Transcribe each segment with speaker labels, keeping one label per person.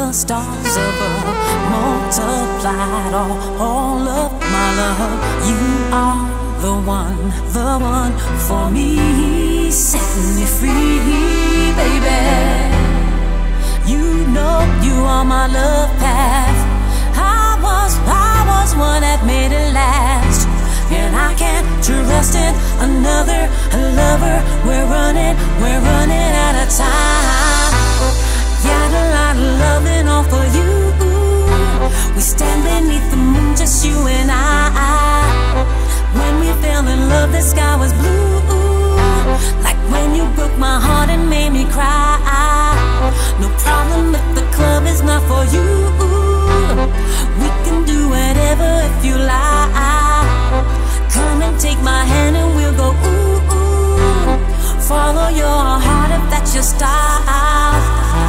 Speaker 1: the stars above multiplied all of my love. You are the one for me, setting me free, baby. You know you are my love path. I was one that made it last, and I can't trust in another lover. We're running out of time. Got a lot of loving all for you. We stand beneath the moon, just you and I. When we fell in love, the sky was blue, like when you broke my heart and made me cry. No problem if the club is not for you. We can do whatever if you like. Come and take my hand and we'll go ooh, ooh. Follow your heart if that's your style.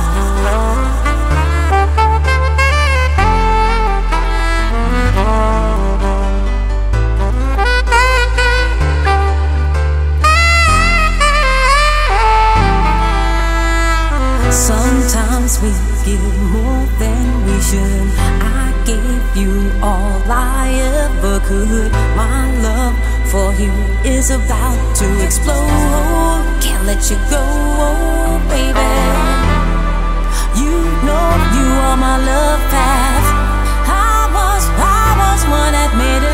Speaker 1: Sometimes we give more than we should. I gave you all I ever could. My love for you is about to explode. Can't let you go, baby. You know you are my love path. I was one that made it